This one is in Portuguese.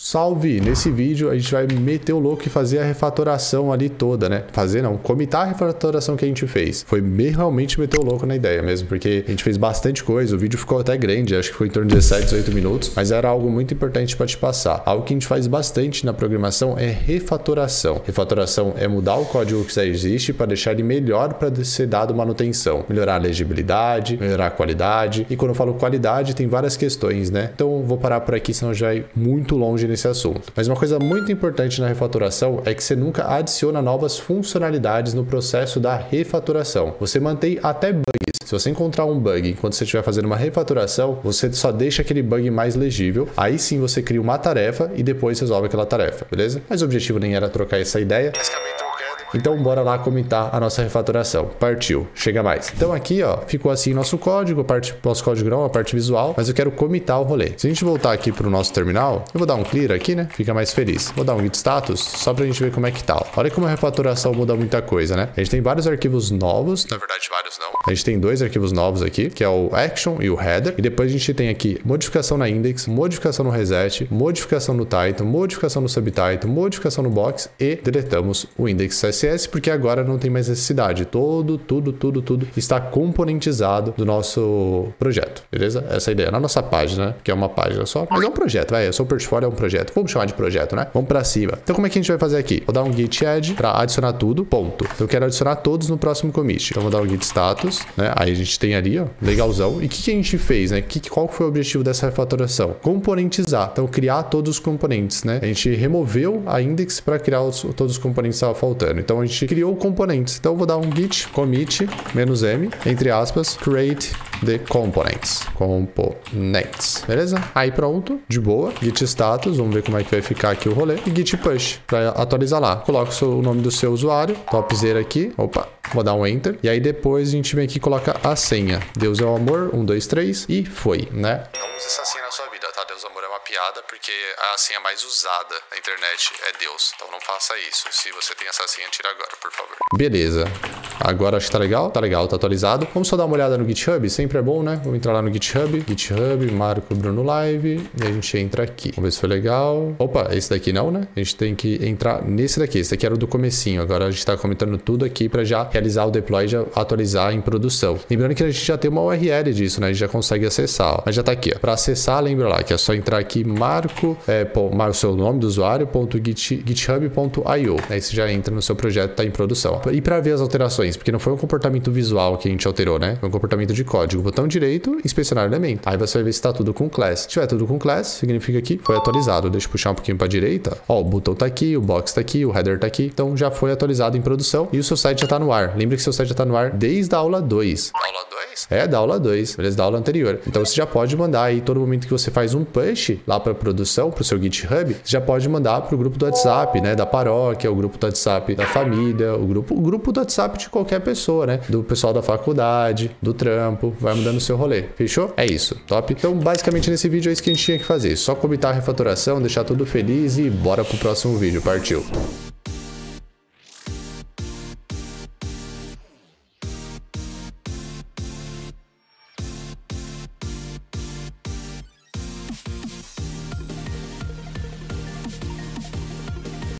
Salve! Nesse vídeo a gente vai meter o louco e fazer a refatoração ali toda, né? Fazer não, comitar a refatoração que a gente fez. Foi realmente meter o louco na ideia mesmo, porque a gente fez bastante coisa, o vídeo ficou até grande, acho que foi em torno de 17, 18 minutos, mas era algo muito importante para te passar. Algo que a gente faz bastante na programação é refatoração. Refatoração é mudar o código que já existe para deixar ele melhor para ser dado manutenção. Melhorar a legibilidade, melhorar a qualidade. E quando eu falo qualidade, tem várias questões, né? Então vou parar por aqui, senão já é muito longe nesse assunto. Mas uma coisa muito importante na refatoração é que você nunca adiciona novas funcionalidades no processo da refatoração. Você mantém até bugs. Se você encontrar um bug enquanto você estiver fazendo uma refatoração, você só deixa aquele bug mais legível. Aí sim você cria uma tarefa e depois resolve aquela tarefa, beleza? Mas o objetivo nem era trocar essa ideia. Então bora lá comitar a nossa refatoração. Partiu, chega mais. Então aqui, ó, ficou assim nosso código, nosso código não, a parte visual, mas eu quero comitar o rolê. Se a gente voltar aqui pro nosso terminal, eu vou dar um clear aqui, né? Fica mais feliz. Vou dar um git status, só pra gente ver como é que tá. Olha como a refatoração muda muita coisa, né? A gente tem vários arquivos novos, na verdade vários não. A gente tem dois arquivos novos aqui, que é o action e o header, e depois a gente tem aqui modificação na index, modificação no reset, modificação no title, modificação no subtitle, modificação no box e deletamos o index CSS porque agora não tem mais necessidade. Tudo está componentizado do nosso projeto, beleza? Essa é a ideia. Na nossa página, né? Que é uma página só, mas é um projeto, vai. O seu portfólio é um projeto. Vamos chamar de projeto, né? Vamos pra cima. Então, como é que a gente vai fazer aqui? Vou dar um git add pra adicionar tudo, ponto. Então, eu quero adicionar todos no próximo commit. Então, vou dar um git status, né? Aí a gente tem ali, ó, legalzão. E o que a gente fez, né? Qual foi o objetivo dessa refatoração? Componentizar. Então, criar todos os componentes, né? A gente removeu a index para criar todos os componentes que estavam faltando. Então, a gente criou componentes. Então, eu vou dar um git commit -m, entre aspas, create the components. Beleza? Aí pronto, de boa. Git status, vamos ver como é que vai ficar aqui o rolê. E git push, para atualizar lá. Coloca o nome do seu usuário, topzera aqui. Opa, vou dar um enter. E aí depois a gente vem aqui e coloca a senha. Deus é o amor, 1, 2, 3 e foi, né? Não use essa senha na sua vida, tá? Deus é o amor é uma piada, porque a senha mais usada na internet é Deus. Então não faça isso. Se você tem essa senha, tira agora, por favor. Beleza. Agora acho que tá legal, tá atualizado. Vamos só dar uma olhada no GitHub, sempre é bom, né? Vamos entrar lá no GitHub, Marco Bruno Live, e a gente entra aqui. Vamos ver se foi legal. Opa, esse daqui não, né? A gente tem que entrar nesse daqui. Esse daqui era o do comecinho. Agora a gente tá comentando tudo aqui para já realizar o deploy e já atualizar em produção. Lembrando que a gente já tem uma URL disso, né? A gente já consegue acessar, ó. Mas já tá aqui, ó. Para acessar, lembra lá que é só entrar aqui marca o seu nome do usuário, .github.io. Aí você já entra no seu projeto, tá em produção. E para ver as alterações, porque não foi um comportamento visual que a gente alterou, né? Foi um comportamento de código. Botão direito, inspecionar elemento. Aí você vai ver se tá tudo com class. Se tiver tudo com class, significa que foi atualizado. Deixa eu puxar um pouquinho para direita. Ó, o botão tá aqui, o box tá aqui, o header tá aqui. Então já foi atualizado em produção e o seu site já tá no ar. Lembra que seu site já tá no ar desde a aula 2. Aula 2? É, da aula 2, beleza? Da aula anterior. Então você já pode mandar aí, todo momento que você faz um push lá para produção, pro seu GitHub, você já pode mandar pro grupo do WhatsApp, né? Da paróquia, o grupo do WhatsApp da família, o grupo do WhatsApp de qualquer pessoa, né? Do pessoal da faculdade, do trampo, vai mudando o seu rolê. Fechou? É isso, top? Então, basicamente nesse vídeo é isso que a gente tinha que fazer. Só comitar a refatoração, deixar tudo feliz e bora pro próximo vídeo. Partiu!